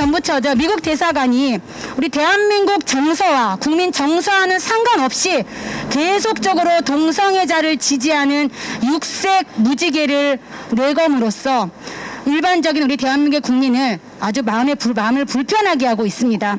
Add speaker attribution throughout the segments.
Speaker 1: 전부터 미국 대사관이 우리 대한민국 정서와 국민 정서와는 상관없이 계속적으로 동성애자를 지지하는 육색 무지개를 내검으로써 일반적인 우리 대한민국의 국민을 아주 마음을 불편하게 하고 있습니다.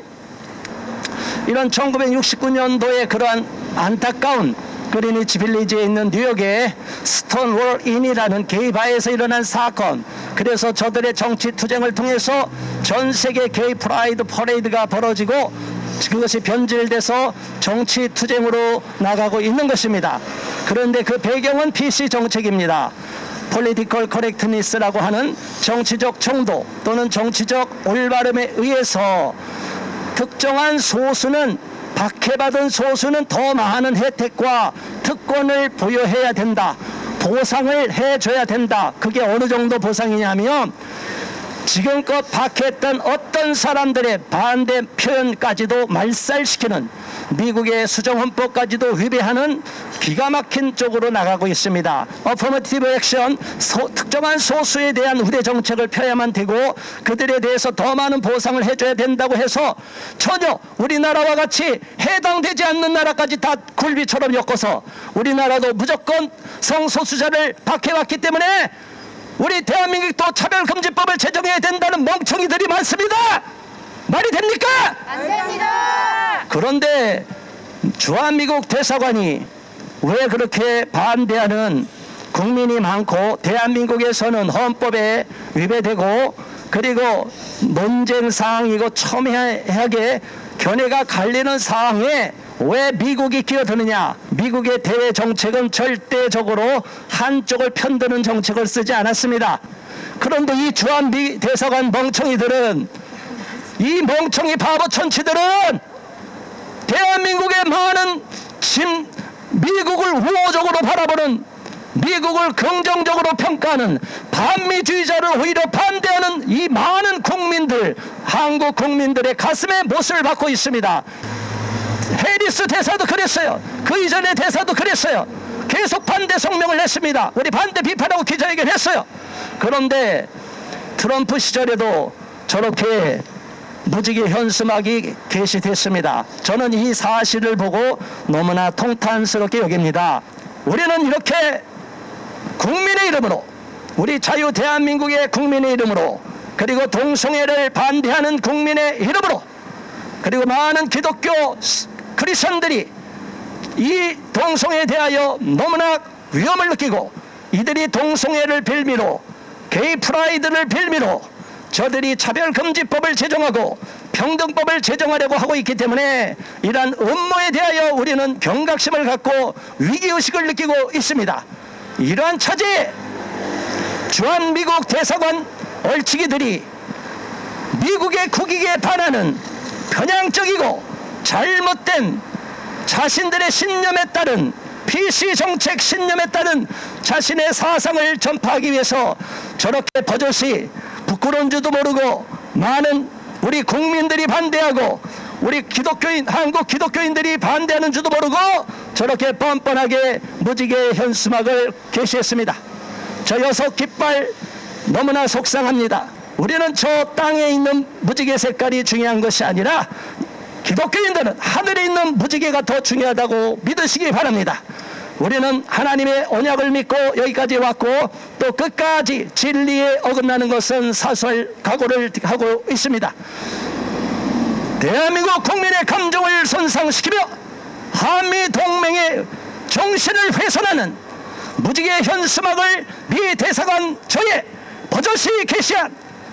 Speaker 2: 이런 1969년도에 그러한 안타까운 그리니치 빌리지에 있는 뉴욕의 스톤월 인이라는 게이바에서 일어난 사건, 그래서 저들의 정치 투쟁을 통해서 전 세계 게이 프라이드 퍼레이드가 벌어지고 그것이 변질돼서 정치 투쟁으로 나가고 있는 것입니다. 그런데 그 배경은 PC 정책입니다. Political Correctness라고 하는 정치적 정도 또는 정치적 올바름에 의해서 특정한 소수는, 박해받은 소수는 더 많은 혜택과 특권을 부여해야 된다. 보상을 해줘야 된다. 그게 어느 정도 보상이냐면 지금껏 박해했던 어떤 사람들의 반대 표현까지도 말살시키는, 미국의 수정헌법까지도 위배하는 기가 막힌 쪽으로 나가고 있습니다. 어퍼머티브 액션, 특정한 소수에 대한 우대 정책을 펴야만 되고 그들에 대해서 더 많은 보상을 해줘야 된다고 해서 전혀 우리나라와 같이 해당되지 않는 나라까지 다 굴비처럼 엮어서 우리나라도 무조건 성소수자를 박해왔기 때문에 우리 대한민국도 차별금지법을 제정해야 된다는 멍청이들이 많습니다. 말이 됩니까?
Speaker 3: 안 됩니다.
Speaker 2: 그런데 주한미국 대사관이 왜 그렇게 반대하는 국민이 많고 대한민국에서는 헌법에 위배되고 그리고 논쟁 사항이고 첨예하게 견해가 갈리는 사항에 왜 미국이 끼어드느냐? 미국의 대외 정책은 절대적으로 한쪽을 편드는 정책을 쓰지 않았습니다. 그런데 이 주한미 대사관 멍청이들은, 이 멍청이 바보 천치들은 대한민국의 많은 미국을 우호적으로 바라보는, 미국을 긍정적으로 평가하는 반미주의자를 오히려 반대하는 이 많은 국민들, 한국 국민들의 가슴에 못을 박고 있습니다. 해리스 대사도 그랬어요. 그 이전의 대사도 그랬어요. 계속 반대 성명을 냈습니다. 우리 반대 비판하고 기자회견 했어요. 그런데 트럼프 시절에도 저렇게 무지개 현수막이 게시됐습니다. 저는 이 사실을 보고 너무나 통탄스럽게 여깁니다. 우리는 이렇게 국민의 이름으로, 우리 자유 대한민국의 국민의 이름으로, 그리고 동성애를 반대하는 국민의 이름으로, 그리고 많은 기독교 크리스천들이 이 동성애에 대하여 너무나 위험을 느끼고 이들이 동성애를 빌미로, 게이 프라이드를 빌미로 저들이 차별금지법을 제정하고 평등법을 제정하려고 하고 있기 때문에 이러한 음모에 대하여 우리는 경각심을 갖고 위기의식을 느끼고 있습니다. 이러한 차제에 주한미국 대사관 얼치기들이 미국의 국익에 반하는 편향적이고 잘못된 자신들의 신념에 따른 PC 정책 신념에 따른 자신의 사상을 전파하기 위해서 저렇게 버젓이 부끄러운 줄도 모르고 많은 우리 국민들이 반대하고 우리 기독교인, 한국 기독교인들이 반대하는 줄도 모르고 저렇게 뻔뻔하게 무지개 현수막을 게시했습니다. 저 6깃발 너무나 속상합니다. 우리는 저 땅에 있는 무지개 색깔이 중요한 것이 아니라 기독교인들은 하늘에 있는 무지개가 더 중요하다고 믿으시기 바랍니다. 우리는 하나님의 언약을 믿고 여기까지 왔고 또 끝까지 진리에 어긋나는 것은 사소할 각오를 하고 있습니다. 대한민국 국민의 감정을 손상시키며 한미동맹의 정신을 훼손하는 무지개 현수막을 미 대사관 저에 버젓이 게시한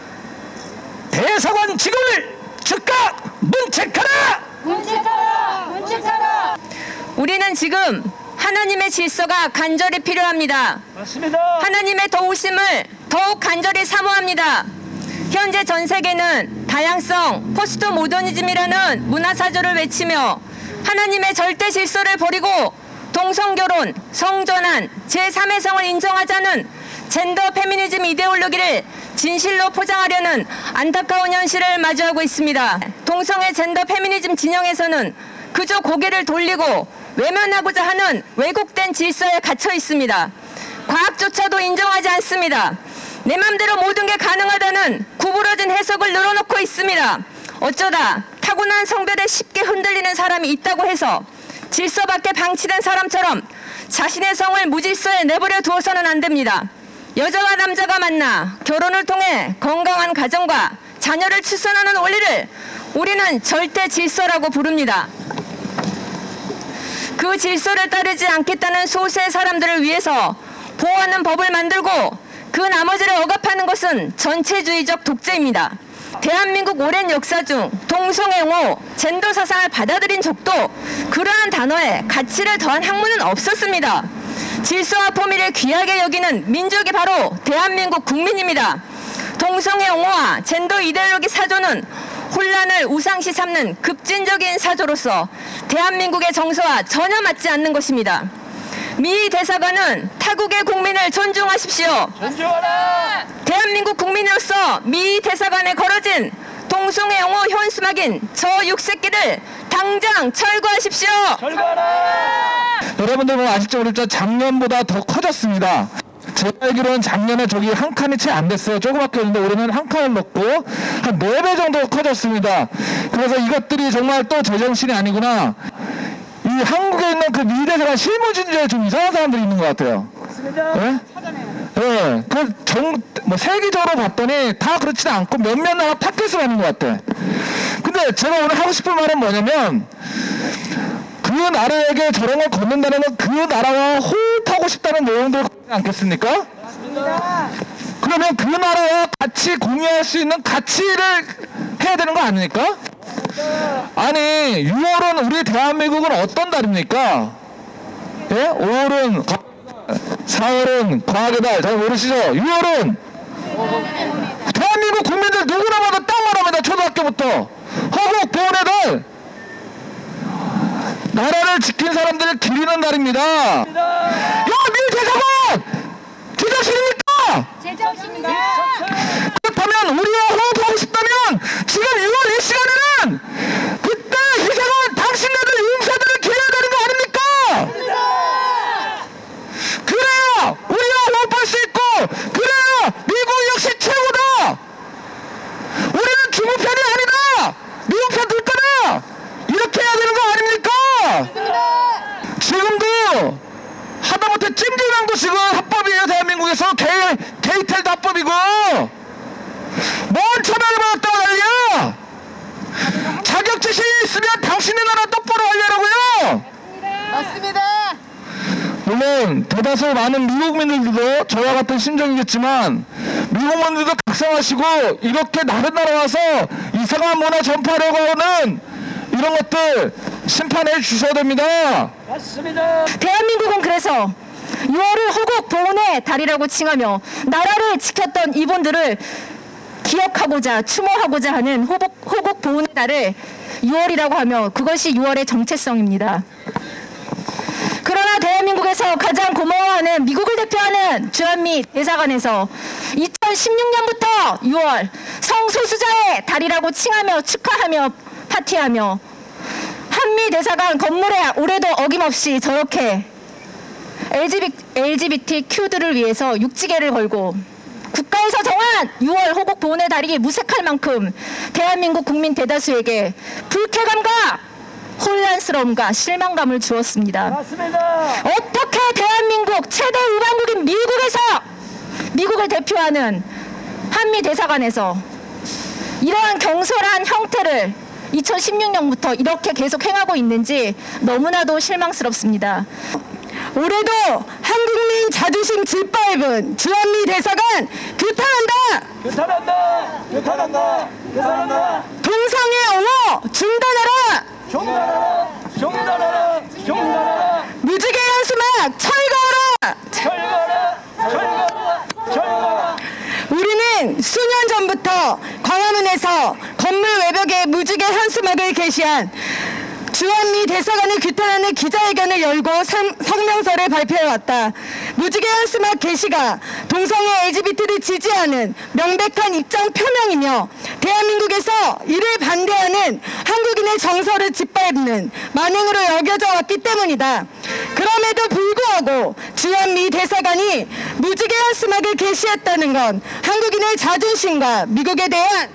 Speaker 2: 대사관 직원을 즉각 문책하라!
Speaker 3: 문책하라! 문책하라!
Speaker 4: 우리는 지금 하나님의 질서가 간절히 필요합니다.
Speaker 2: 맞습니다.
Speaker 4: 하나님의 도우심을 더욱 간절히 사모합니다. 현재 전 세계는 다양성, 포스트 모더니즘이라는 문화사조를 외치며 하나님의 절대 질서를 버리고 동성결혼, 성전환, 제3의 성을 인정하자는 젠더 페미니즘 이데올로기를 진실로 포장하려는 안타까운 현실을 마주하고 있습니다. 동성애 젠더 페미니즘 진영에서는 그저 고개를 돌리고 외면하고자 하는 왜곡된 질서에 갇혀 있습니다. 과학조차도 인정하지 않습니다. 내 맘대로 모든 게 가능하다는 구부러진 해석을 늘어놓고 있습니다. 어쩌다 타고난 성별에 쉽게 흔들리는 사람이 있다고 해서 질서 밖에 방치된 사람처럼 자신의 성을 무질서에 내버려 두어서는 안 됩니다. 여자와 남자가 만나 결혼을 통해 건강한 가정과 자녀를 출산하는 원리를 우리는 절대 질서라고 부릅니다. 그 질서를 따르지 않겠다는 소수의 사람들을 위해서 보호하는 법을 만들고 그 나머지를 억압하는 것은 전체주의적 독재입니다. 대한민국 오랜 역사 중 동성애옹호, 젠더 사상을 받아들인 적도 그러한 단어에 가치를 더한 학문은 없었습니다. 질서와 포미를 귀하게 여기는 민족이 바로 대한민국 국민입니다. 동성애옹호와 젠더 이데올로기 사조는 혼란을 우상시 삼는 급진적인 사조로서 대한민국의 정서와 전혀 맞지 않는 것입니다. 미 대사관은 타국의 국민을 존중하십시오.
Speaker 2: 존중하라.
Speaker 4: 대한민국 국민으로서 미 대사관에 걸어진 동성애 옹호 현수막인 저 6새끼를 당장 철거하십시오.
Speaker 2: 철거하라.
Speaker 5: 여러분들 보면 아실지 모르겠지만 작년보다 더 커졌습니다. 제가 알기로는 작년에 저기 한 칸이 채 안 됐어요. 조그맣게 했는데 올해는 한 칸을 넣고 한 4배 정도 커졌습니다. 그래서 이것들이 정말 또 제정신이 아니구나. 이 한국에 있는 그 미대사관 실무진주에 좀 이상한 사람들이 있는 것 같아요. 네? 네. 뭐 세계적으로 봤더니 다 그렇지는 않고 몇몇 나라 타켓을 하는 것 같아. 근데 제가 오늘 하고 싶은 말은 뭐냐면 그 나라에게 저런 걸 걷는다는 건 그 나라와 호흡하고 싶다는 내용들 않겠습니까?
Speaker 3: 맞습니다.
Speaker 5: 그러면 그 나라와 같이 공유할 수 있는 가치를 해야 되는 거 아닙니까? 아니 6월은 우리 대한민국은 어떤 달입니까? 예? 5월은 4월은 과학의 달. 잘 모르시죠? 6월은 대한민국 국민들 누구나 봐도 딱 말합니다. 초등학교부터 허국 보훈의 달. 나라를 지킨 사람들을 기리는 달입니다. 야, 미 대사관! 제정신입니까?
Speaker 3: 제정신입니다.
Speaker 5: 그렇다면 우리와 호흡하고 싶다면 지금 6월 이 시간에는 그때 희생한 당신네들 용사들을 기려야 되는 거 아닙니까? 그래야 우리와 호흡할 수 있고 그래야 미국 역시 최고다. 우리는 중국 편이 아니다. 미국 편 들 거다. 이렇게 해야 되는 거 아닙니까? 지금도 하다못해 찜질방도 지금 합법이에요. 대한민국에서 게이텔도 합법이고 뭔 처벌을 받았다고 난리야. 자격지심이 있으면 당신의 나라 똑바로 하려라고요.
Speaker 3: 맞습니다.
Speaker 5: 물론 대다수 많은 미국민들도 저와 같은 심정이겠지만 미국민들도 각성하시고 이렇게 다른 나라 와서 이상한 문화 전파하려고 하는 이런 것들 심판해 주셔야 됩니다.
Speaker 2: 맞습니다.
Speaker 1: 대한민국은 그래서 6월을 호국 보훈의 달이라고 칭하며 나라를 지켰던 이분들을 기억하고자 추모하고자 하는 호국 보훈의 달을 6월이라고 하며 그것이 6월의 정체성입니다. 그러나 대한민국에서 가장 고마워하는 미국을 대표하는 주한미 대사관에서 2016년부터 6월 성소수자의 달이라고 칭하며 축하하며 파티하며 한미 대사관 건물에 올해도 어김없이 저렇게 LGBTQ들을 위해서 육지계를 걸고 국가에서 정한 6월 호국 보훈의 달이 무색할 만큼 대한민국 국민 대다수에게 불쾌감과 혼란스러움과 실망감을 주었습니다.
Speaker 2: 맞습니다.
Speaker 1: 어떻게 대한민국 최대 우방국인 미국을 대표하는 한미 대사관에서 이러한 경솔한 형태를 2016년부터 이렇게 계속 행하고 있는지 너무나도 실망스럽습니다. 올해도 한국민 자존심 짓밟은 주한미 대사관 규탄한다.
Speaker 2: 규탄한다. 규탄한다. 규탄한다.
Speaker 1: 동성애 옹호 중단하라.
Speaker 2: 종단하라. 종단하라. 종단하라.
Speaker 1: 무지개 현수막 철거하라.
Speaker 2: 철거하라. 철거하라. 철거하라.
Speaker 1: 우리는 수년 전부터 광화문에서 건물 외벽에 무지개 현수막을 게시한
Speaker 3: 주한미 대사관을 규탄하는 기자회견을 열고 성명서를 발표해왔다. 무지개한 스마트 게시가 동성애 LGBT를 지지하는 명백한 입장 표명이며 대한민국에서 이를 반대하는 한국인의 정서를 짓밟는 만행으로 여겨져 왔기 때문이다. 그럼에도 불구하고 주한미 대사관이 무지개한 스마트를 게시했다는 건 한국인의 자존심과 미국에 대한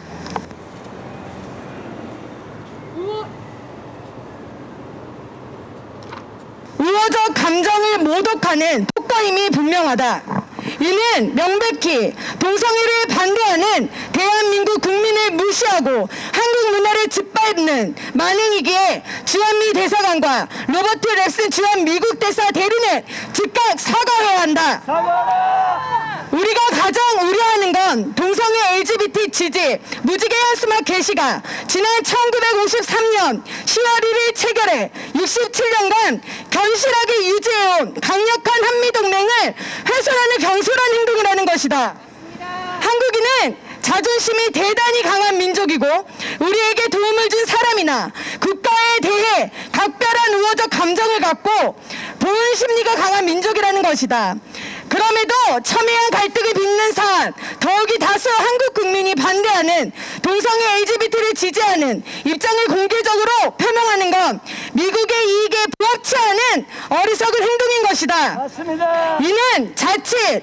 Speaker 3: 우호적 감정을 모독하는 폭거임이 분명하다. 이는 명백히 동성애를 반대하는 대한민국 국민을 무시하고 한국 문화를 짓밟는 만행이기에 주한미 대사관과 로버트 랩슨 주한 미국 대사 대리는 즉각 사과해야 한다. 우리가 가장 우려하는 건 동성애 LGBT 지지 무지개한 스마트 게시가 지난 1953년 10월 1일 체결해 67년간 견실하게 유지해온 강력한 한미동맹을 훼손하는 경솔한 행동이라는 것이다. 한국인은 자존심이 대단히 강한 민족이고 우리에게 도움을 준 사람이나 국가에 대해 각별한 우호적 감정을 갖고 보은 심리가 강한 민족이라는 것이다. 그럼에도 첨예한 갈등을 빚는 사안, 더욱이 다수 한국 국민이 반대하는 동성애 LGBT를 지지하는 입장을 공개적으로 표명하는 건 미국의 이익에 부합치 않은 어리석은 행동인 것이다.
Speaker 2: 맞습니다.
Speaker 3: 이는 자칫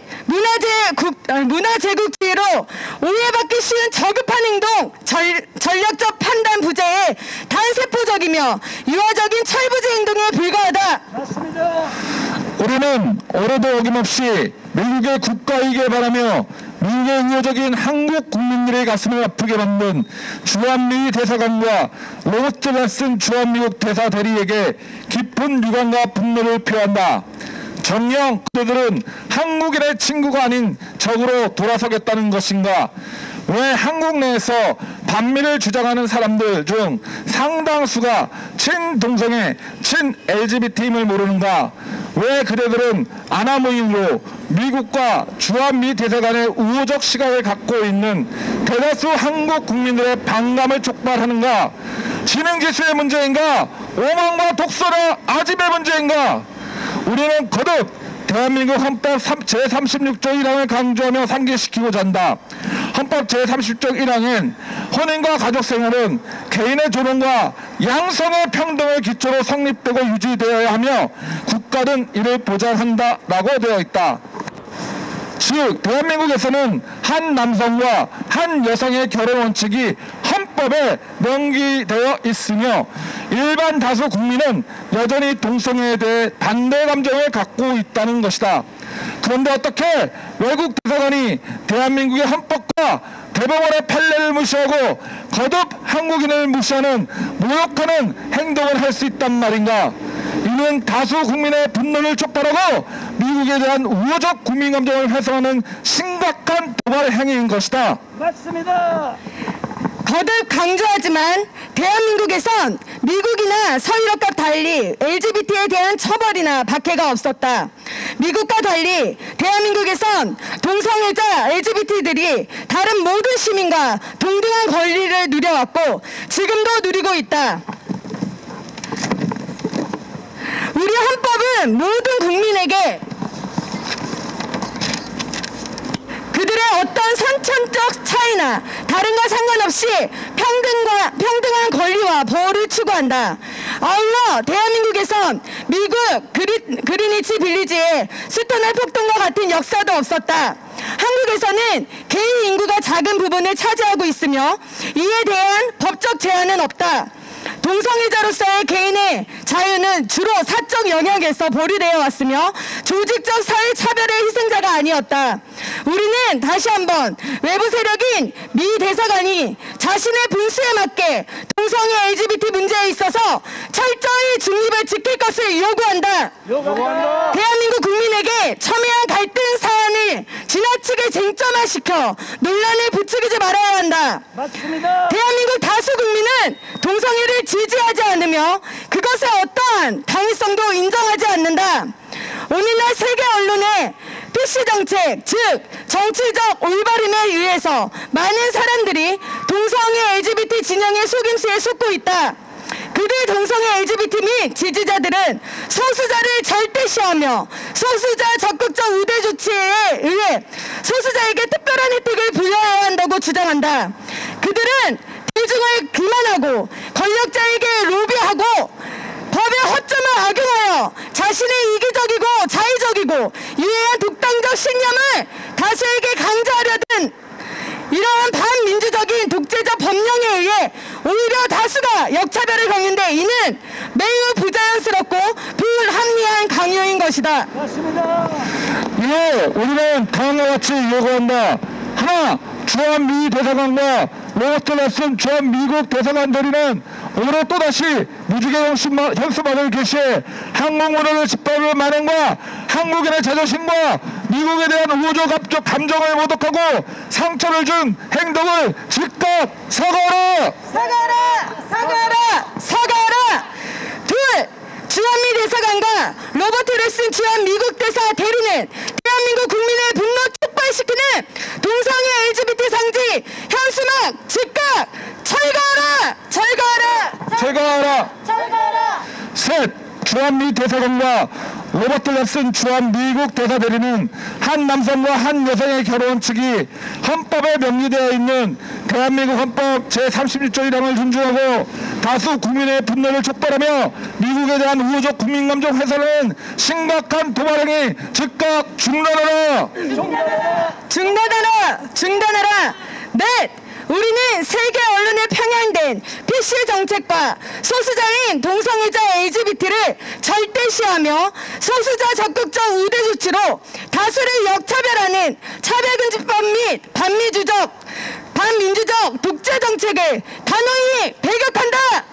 Speaker 3: 문화제국주의로 오해받기 쉬운 저급한 행동, 전략적 판단 부재에 단세포적이며 유화적인 철부지 행동에 불과하다.
Speaker 2: 맞습니다.
Speaker 5: 우리는 오래도 어김없이 미국의 국가이익에 바라며 미국의 우호적인 한국 국민들의 가슴을 아프게 만든 주한미 대사관과 로버트 랩슨 주한미국 대사 대리에게 깊은 유감과 분노를 표한다. 정녕 그들은 한국인의 친구가 아닌 적으로 돌아서겠다는 것인가? 왜 한국 내에서 반미를 주장하는 사람들 중 상당수가 친동성애, 친-LGBT임을 모르는가? 왜 그대들은 아나무인으로 미국과 주한미 대사관의 우호적 시각을 갖고 있는 대다수 한국 국민들의 반감을 촉발하는가? 지능지수의 문제인가? 오만과 독서나 아집의 문제인가? 우리는 거듭 대한민국 헌법 제36조 1항을 강조하며 상기시키고자 한다. 헌법 제30조 1항엔 혼인과 가족생활은 개인의 존엄과 양성의 평등을 기초로 성립되고 유지되어야 하며 국가는 이를 보장한다라고 되어 있다. 즉 대한민국에서는 한 남성과 한 여성의 결혼 원칙이 헌법에 명기되어 있으며 일반 다수 국민은 여전히 동성애에 대해 반대 감정을 갖고 있다는 것이다. 그런데 어떻게 외국 대사관이 대한민국의 헌법과 대법원의 판례를 무시하고 거듭 한국인을 무시하는 모욕하는 행동을 할 수 있단 말인가? 이는 다수 국민의 분노를 촉발하고 미국에 대한 우호적 국민 감정을 훼손하는 심각한 도발 행위인 것이다.
Speaker 2: 맞습니다.
Speaker 3: 거듭 강조하지만 대한민국에선 미국이나 서유럽과 달리 LGBT에 대한 처벌이나 박해가 없었다. 미국과 달리 대한민국에선 동성애자 LGBT들이 다른 모든 시민과 동등한 권리를 누려왔고 지금도 누리고 있다. 우리 헌법은 모든 국민에게 그들의 어떤 선천적 차이나 다른과 상관없이 평등한 권리와 보호를 추구한다. 아울러 대한민국에선 미국 그리니치 빌리지의 스톤홀 폭동과 같은 역사도 없었다. 한국에서는 개인 인구가 작은 부분을 차지하고 있으며 이에 대한 법적 제한은 없다. 동성애자로서의 개인의 자유는 주로 사적 영역에서 보류되어 왔으며 조직적 사회차별의 희생자가 아니었다. 우리는 다시 한번 외부 세력인 미 대사관이 자신의 분수에 맞게 동성애 LGBT 문제에 있어서 철저히 중립을 지킬 것을 요구한다. 대한민국 국민에게 첨예한 갈등 사안을 지나치게 쟁점화시켜 논란을 부추기지 말아야 한다.
Speaker 2: 맞습니다.
Speaker 3: 대한민국 다수 국민은 동성애를 지지하지 않으며 그것의 어떠한 당위성도 인정하지 않는다. 오늘날 세계 언론의 PC 정책, 즉 정치적 올바름에 의해서 많은 사람들이 동성애 LGBT 진영의 속임수에 속고 있다. 그들 동성애 LGBT 및 지지자들은 소수자를 절대시하며 소수자 적극적 우대 조치에 의해 소수자에게 특별한 혜택을 부여해야 한다고 주장한다. 그들은 대중을 기만하고 권력자에게 로비하고 법의 허점을 악용하여 자신의 이기적이고 자의적이고 유해한 독단적 신념을 다수에게 강조하려던 이러한 반민주적인 독재적 법령에 의해 오히려 다수가 역차별을 겪는데 이는 매우 부자연스럽고 불합리한 강요인 것이다.
Speaker 5: 예, 우리는 다음과 같이 요구한다. 하나, 주한미 대사관과 로버트 랩슨 주한미국 대사관 대리는 올해 또다시 무주계 현수막을 게시해 한국 문화를 짓밟을 만행과 한국인의 자존심과 미국에 대한 우호적 압적 감정을 모독하고 상처를 준 행동을 즉각 사과하라!
Speaker 3: 사과하라! 둘, 주한미 대사관과 로버트 랩슨 주한미국 대사 대리는 대한민국 국민의 분노 촉발시키는 동성애 LGBT 상지 현수막 즉각 철거하라!
Speaker 5: 셋, 주한미 대사관과 로버트 랩슨 주한미국 대사 대리는 한 남성과 한 여성의 결혼 측이 헌법에 명기되어 있는 대한민국 헌법 제36조 1항을 존중하고 다수 국민의 분노를 촉발하며 미국에 대한 우호적 국민감정 훼손은 심각한 도발행위 즉각 중단하라!
Speaker 3: 넷! 우리는 세계 언론에 편향된 PC 정책과 소수자인 동성애자 LGBT를 절대시하며 소수자 적극적 우대 조치로 다수를 역차별하는 차별금지법 및 반민주적 독재 정책을 단호히 배격한다!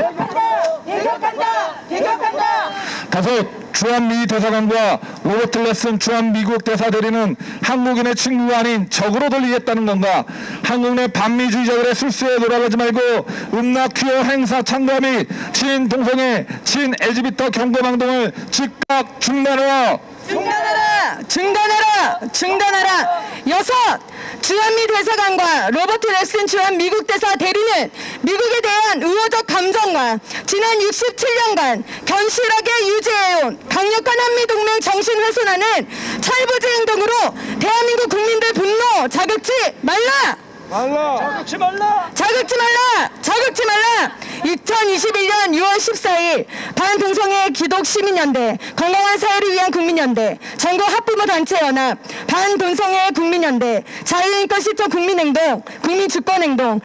Speaker 5: 다섯, 주한미 대사관과 로버트 랩슨 주한미국 대사 대리는 한국인의 친구가 아닌 적으로 돌리겠다는 건가? 한국 내 반미주의자들의 술수에 돌아가지 말고 음락 퀴어 행사 참가 및 친동성애, 친 LGBT 경고방동을 즉각 중단하라!
Speaker 3: 여섯! 주한미 대사관과 로버트 랩슨 주한미국 대사 대리는 미국에 대한 우호적 감정과 지난 67년간 견실하게 유지해온 강력한 한미동맹 정신 훼손하는 철부지 행동으로 대한민국 국민들 분노 자극지 말라! 2021년 6월 14일 반동성애 기독시민연대 건강한 사회를 위한 국민연대 전국 학부모 단체 연합 반동성애 국민연대 자유인권 실천 국민행동 국민주권행동